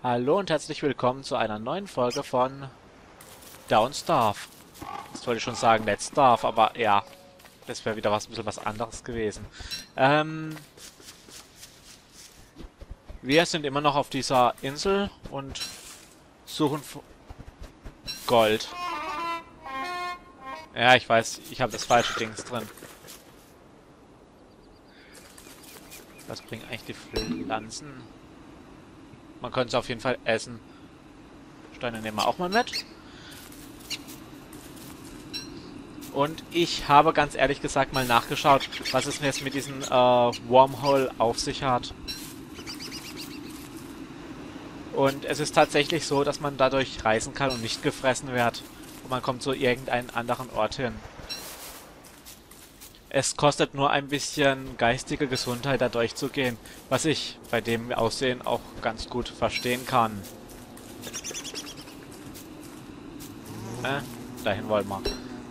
Hallo und herzlich willkommen zu einer neuen Folge von Don't Starve. Jetzt wollte ich schon sagen Let's Starve, aber ja, das wäre wieder ein bisschen was anderes gewesen. Wir sind immer noch auf dieser Insel und suchen Gold. Ja, ich weiß, ich habe das falsche Dings drin. Was bringen eigentlich die Pflanzen? Man könnte es auf jeden Fall essen. Steine nehmen wir auch mal mit. Und ich habe ganz ehrlich gesagt mal nachgeschaut, was es jetzt mit diesem Wormhole auf sich hat. Und es ist tatsächlich so, dass man dadurch reisen kann und nicht gefressen wird. Und man kommt zu irgendeinem anderen Ort hin. Es kostet nur ein bisschen geistige Gesundheit, da durchzugehen, was ich bei dem Aussehen auch ganz gut verstehen kann. Dahin wollen wir.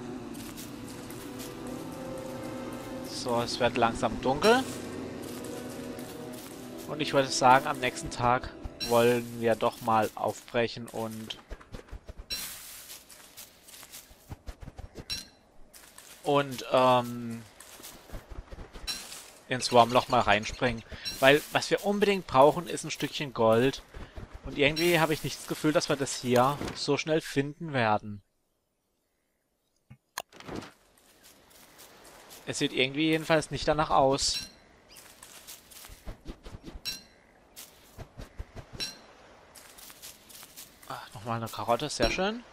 So, es wird langsam dunkel. Und ich würde sagen, am nächsten Tag wollen wir doch mal aufbrechen und ins Wurmloch mal reinspringen. Weil was wir unbedingt brauchen, ist ein Stückchen Gold. Und irgendwie habe ich nicht das Gefühl, dass wir das hier so schnell finden werden. Es sieht irgendwie jedenfalls nicht danach aus. Ach, nochmal eine Karotte, sehr schön.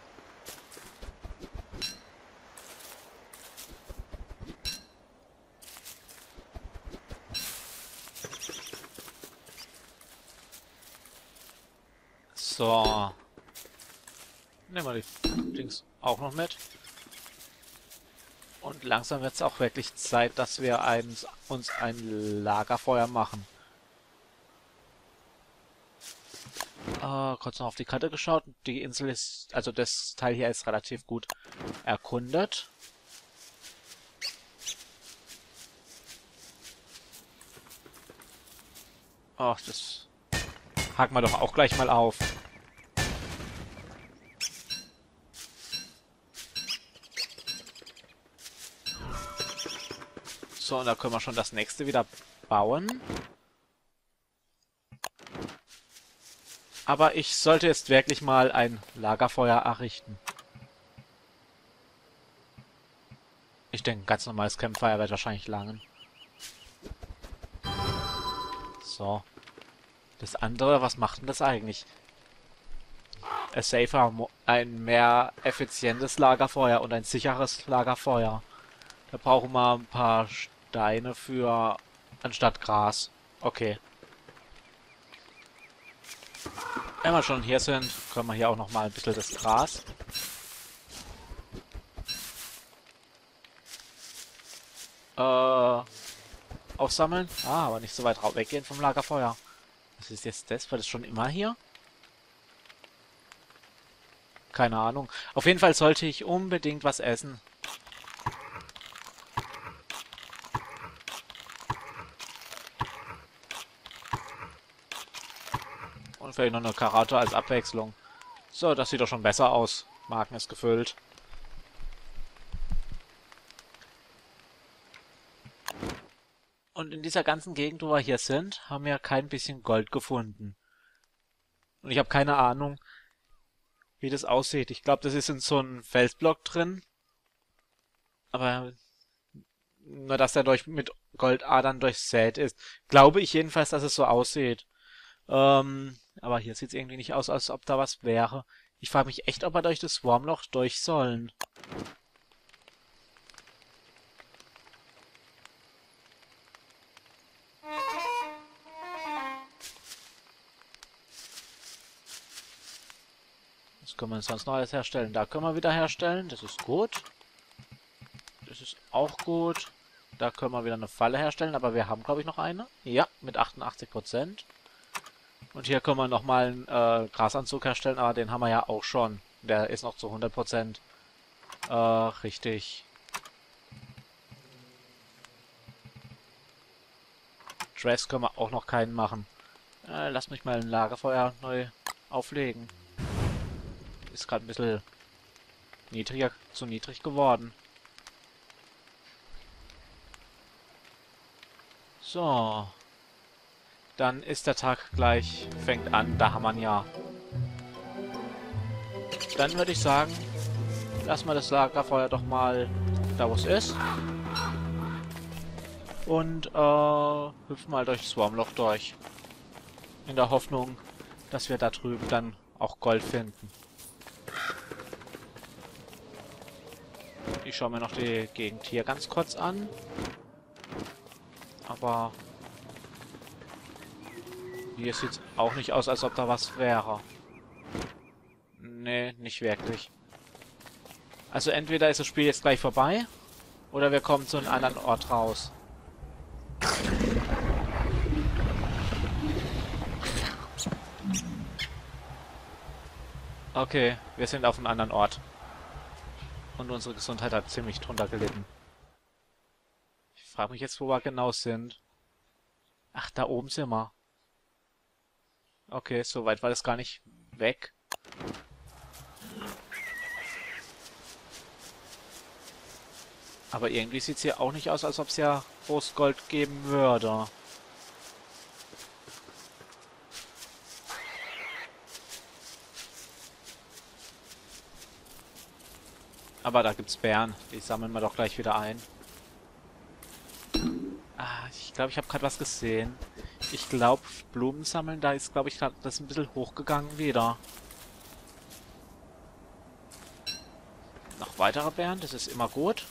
So. Nehmen wir die Dings auch noch mit. Und langsam wird es auch wirklich Zeit, dass wir uns ein Lagerfeuer machen. Kurz noch auf die Karte geschaut. Die Insel ist, also das Teil hier ist relativ gut erkundet. Ach, das haken wir doch auch gleich mal auf. So, und da können wir schon das nächste wieder bauen. Aber ich sollte jetzt wirklich mal ein Lagerfeuer errichten. Ich denke, ein ganz normales Campfire wird wahrscheinlich langen. So. Das andere, was macht denn das eigentlich? Ein mehr effizientes Lagerfeuer und ein sicheres Lagerfeuer. Da brauchen wir ein paar Steine für anstatt Gras. Okay. Wenn wir schon hier sind, können wir hier auch noch mal ein bisschen das Gras. Aufsammeln. Ah, aber nicht so weit weggehen vom Lagerfeuer. Was ist jetzt das? War das schon immer hier? Keine Ahnung. Auf jeden Fall sollte ich unbedingt was essen. Und vielleicht noch eine Karotte als Abwechslung. So, das sieht doch schon besser aus. Marken ist gefüllt. Und in dieser ganzen Gegend, wo wir hier sind, haben wir kein bisschen Gold gefunden. Und ich habe keine Ahnung, wie das aussieht. Ich glaube, das ist in so einem Felsblock drin. Aber nur, dass er mit Goldadern durchsät ist. Glaube ich jedenfalls, dass es so aussieht. Aber hier sieht es irgendwie nicht aus, als ob da was wäre. Ich frage mich echt, ob wir durch das Wurmloch durch sollen. Was können wir sonst noch alles herstellen? Da können wir wieder herstellen. Das ist gut. Das ist auch gut. Da können wir wieder eine Falle herstellen, aber wir haben, glaube ich, noch eine. Ja, mit 88%. Und hier können wir nochmal einen Grasanzug herstellen, aber den haben wir ja auch schon. Der ist noch zu 100%. Richtig. Dress können wir auch noch keinen machen. Lass mich mal ein Lagerfeuer neu auflegen. Ist gerade ein bisschen niedriger, zu niedrig geworden. So. Dann ist der Tag gleich, fängt an, da haben wir ein Jahr. Dann würde ich sagen, lassen wir das Lagerfeuer doch mal da, wo es ist. Und hüpfen mal durch das Wurmloch durch. In der Hoffnung, dass wir da drüben dann auch Gold finden. Ich schaue mir noch die Gegend hier ganz kurz an. Aber hier sieht es auch nicht aus, als ob da was wäre. Nee, nicht wirklich. Also entweder ist das Spiel jetzt gleich vorbei, oder wir kommen zu einem anderen Ort raus. Okay, wir sind auf einem anderen Ort. Und unsere Gesundheit hat ziemlich drunter gelitten. Ich frage mich jetzt, wo wir genau sind. Ach, da oben sind wir. Okay, so weit war das gar nicht weg. Aber irgendwie sieht es hier auch nicht aus, als ob es ja groß Gold geben würde. Aber da gibt's Bären. Die sammeln wir doch gleich wieder ein. Ah, ich glaube, ich habe gerade was gesehen. Ich glaube, Blumen sammeln, da ist, glaube ich, grad das ein bisschen hochgegangen wieder. Noch weitere Bären, das ist immer gut.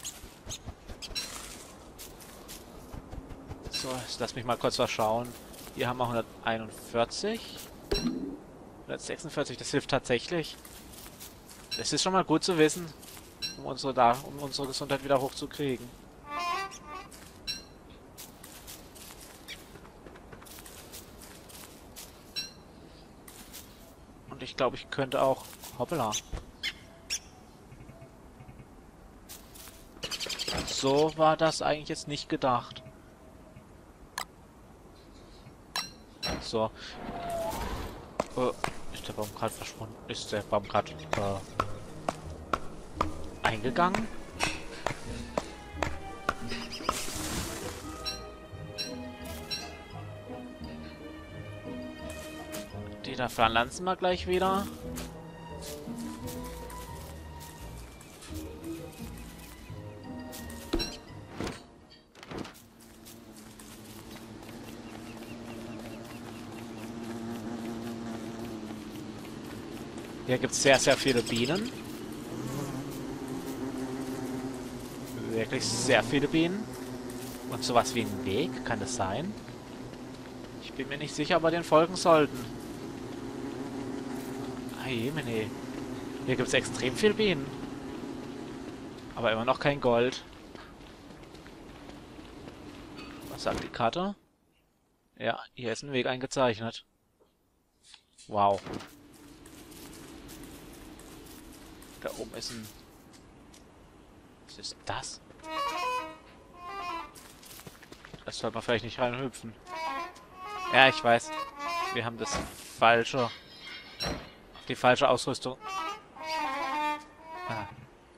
So, jetzt lass mich mal kurz was schauen. Hier haben wir 141. 146, das hilft tatsächlich. Das ist schon mal gut zu wissen, um unsere Gesundheit wieder hochzukriegen. Und ich glaube, ich könnte auch... Hoppala. So war das eigentlich jetzt nicht gedacht. So. Ist der Baum gerade verschwunden? Ist der Baum gerade eingegangen? Die da verlanzen wir gleich wieder. Hier gibt es sehr, sehr viele Bienen. Wirklich sehr viele Bienen. Und sowas wie ein Weg, kann das sein? Ich bin mir nicht sicher, ob wir den folgen sollten. Jemine. Hier gibt es extrem viel Bienen. Aber immer noch kein Gold. Was sagt die Karte? Ja, hier ist ein Weg eingezeichnet. Wow. Da oben ist ein... Was ist das? Das sollte man vielleicht nicht reinhüpfen. Ja, ich weiß. Wir haben das falsche... Die falsche Ausrüstung. Ah.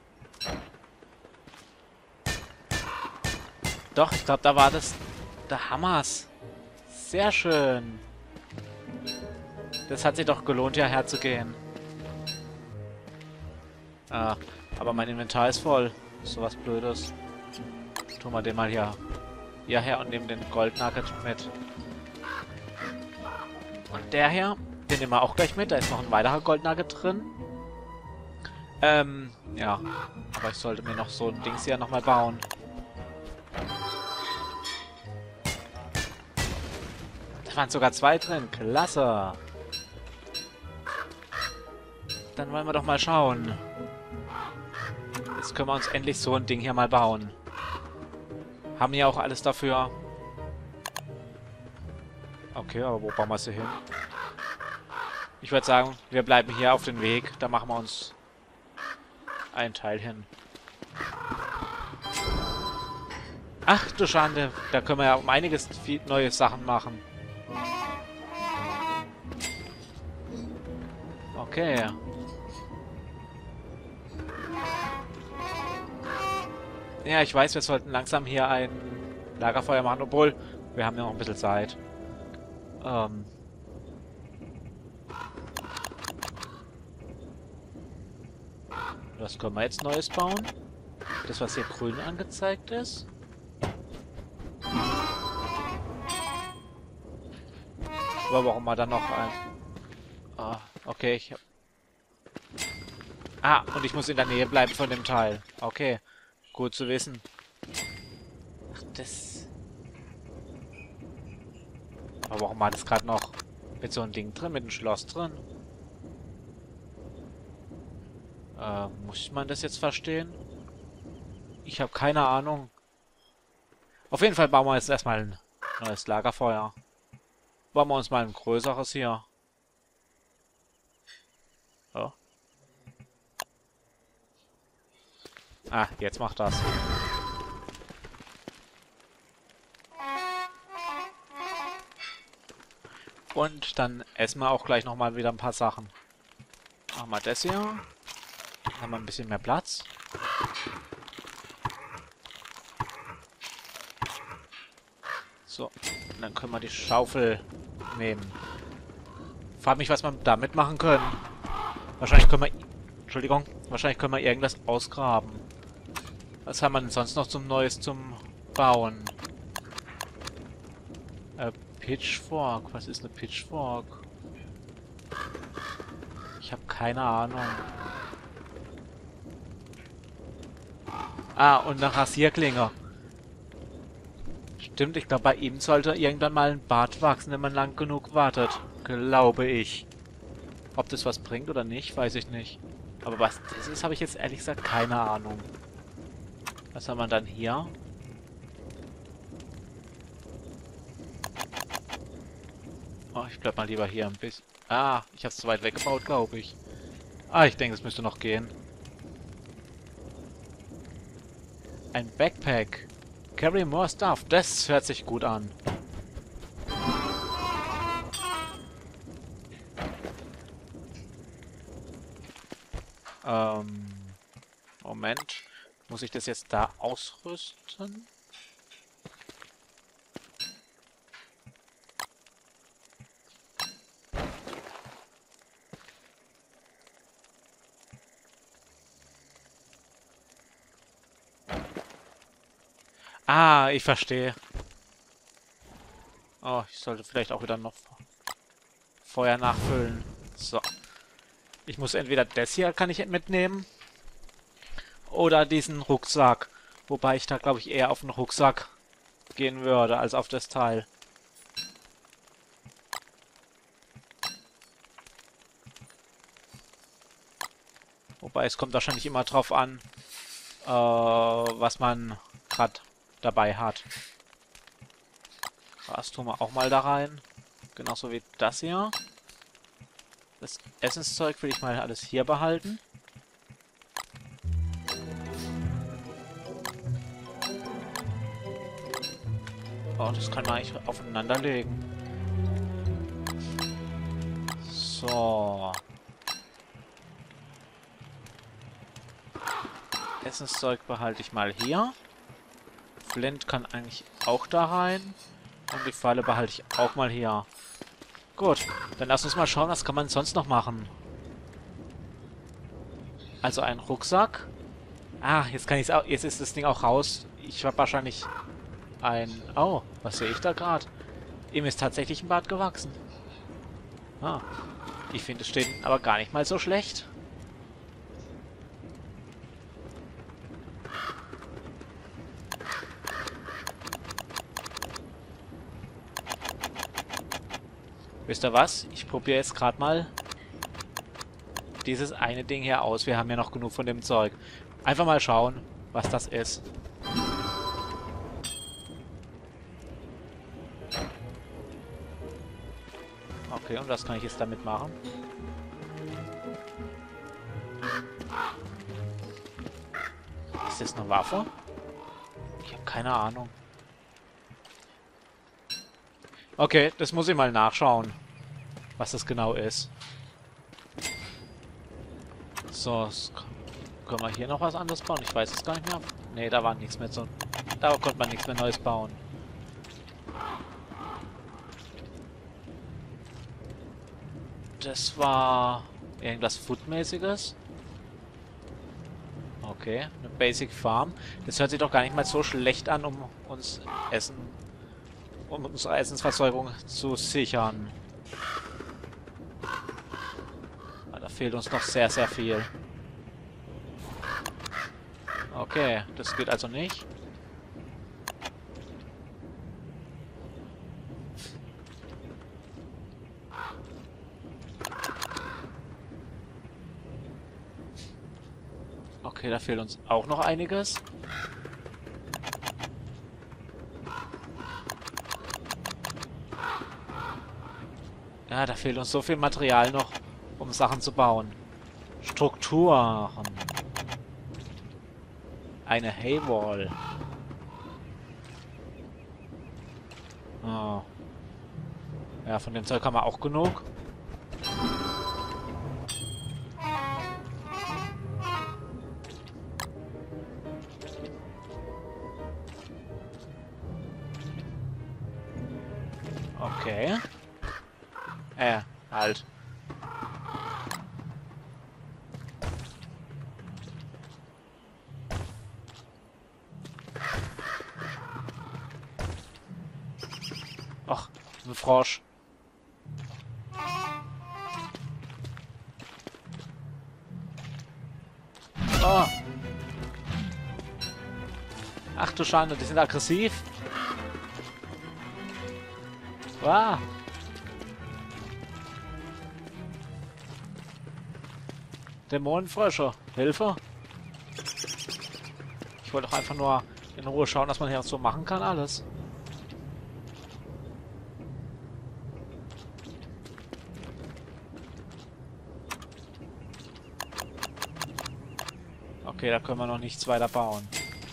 Doch, ich glaube, da war das... Der Hammers. Sehr schön. Das hat sich doch gelohnt, hierher zu gehen. Ah, aber mein Inventar ist voll. So was Blödes. Tun wir den mal hierher und nehmen den Goldnugget mit. Und der hier, den nehmen wir auch gleich mit. Da ist noch ein weiterer Goldnugget drin. Ja. Aber ich sollte mir noch so ein Dings hier nochmal bauen. Da waren sogar 2 drin. Klasse. Dann wollen wir doch mal schauen. Jetzt können wir uns endlich so ein Ding hier mal bauen. Haben ja auch alles dafür. Okay, aber wo bauen wir sie hin? Ich würde sagen, wir bleiben hier auf dem Weg. Da machen wir uns einen Teil hin. Ach du Schande, da können wir ja um einiges viel neue Sachen machen. Okay. Ja, ich weiß, wir sollten langsam hier ein Lagerfeuer machen, obwohl wir haben ja noch ein bisschen Zeit. Ähm. Was können wir jetzt Neues bauen? Das, was hier grün angezeigt ist. Aber warum mal dann noch ein... Ah, okay, und ich muss in der Nähe bleiben von dem Teil. Okay, gut zu wissen. Ach, das... Aber warum war das gerade noch mit so einem Ding drin, mit einem Schloss drin? Muss man das jetzt verstehen? Ich habe keine Ahnung. Auf jeden Fall bauen wir jetzt erstmal ein neues Lagerfeuer. Bauen wir uns mal ein größeres hier. Oh. Ah, jetzt macht das. Und dann essen wir auch gleich nochmal wieder ein paar Sachen. Machen wir das hier. Dann haben wir ein bisschen mehr Platz. So, und dann können wir die Schaufel nehmen. Frag mich, was wir damit machen können. Wahrscheinlich können wir... Entschuldigung. Wahrscheinlich können wir irgendwas ausgraben. Was haben wir denn sonst noch zum Bauen? Pitchfork. Was ist eine Pitchfork? Ich habe keine Ahnung. Ah, und eine Rasierklinge. Stimmt, ich glaube, bei ihm sollte irgendwann mal ein Bart wachsen, wenn man lang genug wartet. Glaube ich. Ob das was bringt oder nicht, weiß ich nicht. Aber was das ist, habe ich jetzt ehrlich gesagt keine Ahnung. Was haben wir dann hier? Oh, ich bleib mal lieber hier ein bisschen. Ah, ich habe es zu weit weggebaut, glaube ich. Ah, ich denke, es müsste noch gehen. Ein Backpack. Carry more stuff. Das hört sich gut an. Moment. Muss ich das jetzt da ausrüsten? Ah, ich verstehe. Oh, ich sollte vielleicht auch wieder noch Feuer nachfüllen. So. Ich muss entweder das hier kann ich mitnehmen oder diesen Rucksack. Wobei ich da, glaube ich, eher auf den Rucksack gehen würde, als auf das Teil. Wobei es kommt wahrscheinlich immer drauf an, was man gerade dabei hat. Gras tun wir auch mal da rein. Genauso wie das hier. Das Essenszeug will ich mal alles hier behalten. Oh, das kann man eigentlich aufeinander legen. So. Essenszeug behalte ich mal hier. Flint kann eigentlich auch da rein. Und die Pfeile behalte ich auch mal hier. Gut, dann lass uns mal schauen, was kann man sonst noch machen. Also ein Rucksack. Ah, jetzt kann ich es auch. Jetzt ist das Ding auch raus. Ich habe wahrscheinlich ein... Oh, was sehe ich da gerade? Ihm ist tatsächlich ein Bart gewachsen. Ah, ich finde, es steht aber gar nicht mal so schlecht. Wisst ihr was? Ich probiere jetzt gerade mal dieses eine Ding hier aus. Wir haben ja noch genug von dem Zeug. Einfach mal schauen, was das ist. Okay, und was kann ich jetzt damit machen? Ist das eine Waffe? Ich habe keine Ahnung. Okay, das muss ich mal nachschauen, was das genau ist. So, können wir hier noch was anderes bauen? Ich weiß es gar nicht mehr. Ne, da war nichts mehr so. Da konnte man nichts mehr Neues bauen. Das war irgendwas Foodmäßiges. Okay, eine Basic Farm. Das hört sich doch gar nicht mal so schlecht an, um unsere Essensversorgung zu sichern. Aber da fehlt uns noch sehr, sehr viel. Okay, das geht also nicht. Okay, da fehlt uns auch noch einiges. Ja, da fehlt uns so viel Material noch, um Sachen zu bauen. Strukturen. Eine Haywall. Oh. Ja, von dem Zeug haben wir auch genug. Okay. Halt. Ach, ein Frosch. Oh. Ach du Schande, die sind aggressiv. Wow. Dämonenfrösche. Hilfe. Ich wollte doch einfach nur in Ruhe schauen, was man hier so machen kann, alles. Okay, da können wir noch nichts weiter bauen.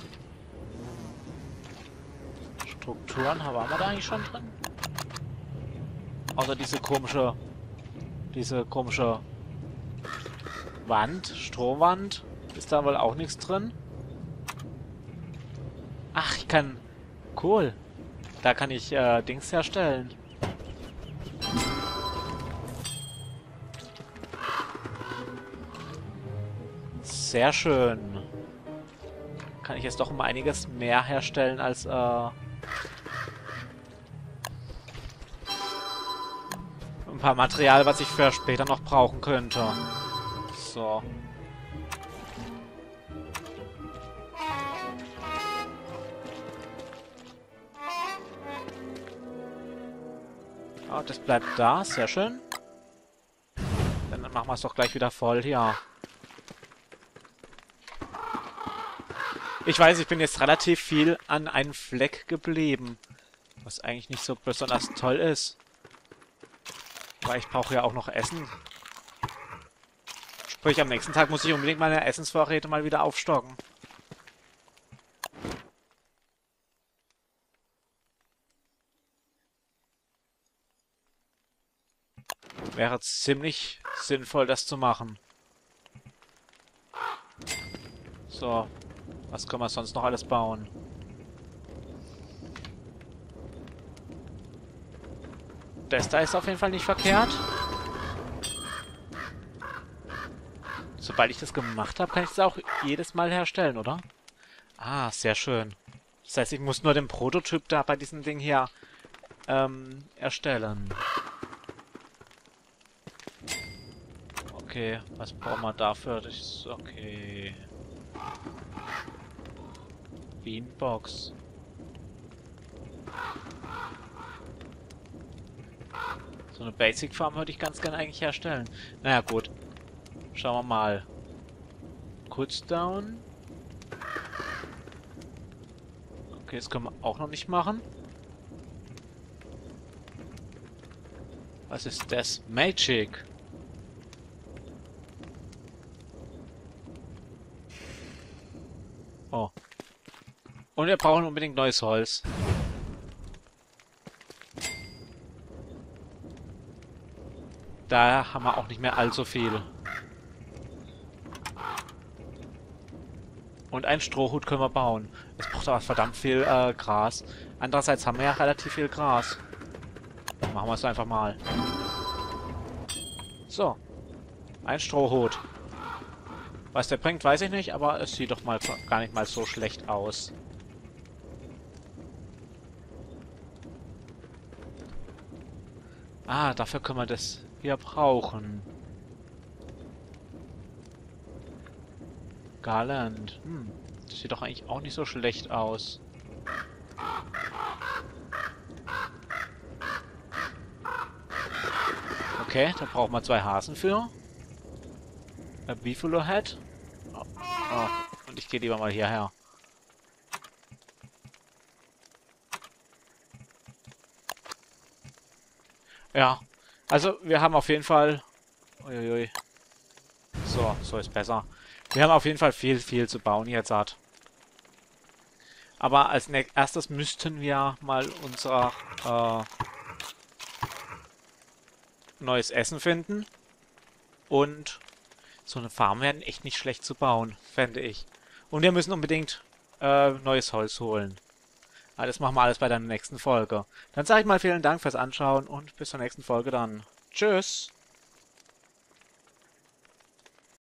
Strukturen, waren wir da eigentlich schon drin? Außer diese komische Wand, Strohwand. Ist da wohl auch nichts drin? Ach, ich kann... Cool. Da kann ich Dings herstellen. Sehr schön. Kann ich jetzt doch um einiges mehr herstellen als ein paar Material, was ich für später noch brauchen könnte. So. Oh, das bleibt da. Sehr schön. Dann machen wir es doch gleich wieder voll hier. Ich weiß, ich bin jetzt relativ viel an einem Fleck geblieben. Was eigentlich nicht so besonders toll ist. Weil ich brauche ja auch noch Essen. Sprich, am nächsten Tag muss ich unbedingt meine Essensvorräte mal wieder aufstocken. Wäre ziemlich sinnvoll, das zu machen. So. Was können wir sonst noch alles bauen? Das da ist auf jeden Fall nicht verkehrt. Sobald ich das gemacht habe, kann ich es auch jedes Mal herstellen, oder? Ah, sehr schön. Das heißt, ich muss nur den Prototyp da bei diesem Ding hier erstellen. Okay, was brauchen wir dafür? Das ist okay. Beanbox. So eine Basic Farm würde ich ganz gerne eigentlich herstellen. Naja, gut. Schauen wir mal. Cooldown. Okay, das können wir auch noch nicht machen. Was ist das? Magic. Oh. Und wir brauchen unbedingt neues Holz. Da haben wir auch nicht mehr allzu viel. Und einen Strohhut können wir bauen. Es braucht aber verdammt viel Gras. Andererseits haben wir ja relativ viel Gras. Machen wir es einfach mal. So. Ein Strohhut. Was der bringt, weiß ich nicht, aber es sieht doch mal gar nicht mal so schlecht aus. Ah, dafür können wir das hier brauchen. Garland. Das sieht doch eigentlich auch nicht so schlecht aus. Okay, da brauchen wir 2 Hasen für. Buffalo Head. Oh, und ich gehe lieber mal hierher. Ja, also wir haben auf jeden Fall... Uiuiui. So ist besser. Wir haben auf jeden Fall viel zu bauen jetzt. Aber als erstes müssten wir mal unser neues Essen finden. Und so eine Farm wäre echt nicht schlecht zu bauen, fände ich. Und wir müssen unbedingt neues Holz holen. Aber das machen wir alles bei der nächsten Folge. Dann sage ich mal vielen Dank fürs Anschauen und bis zur nächsten Folge dann. Tschüss!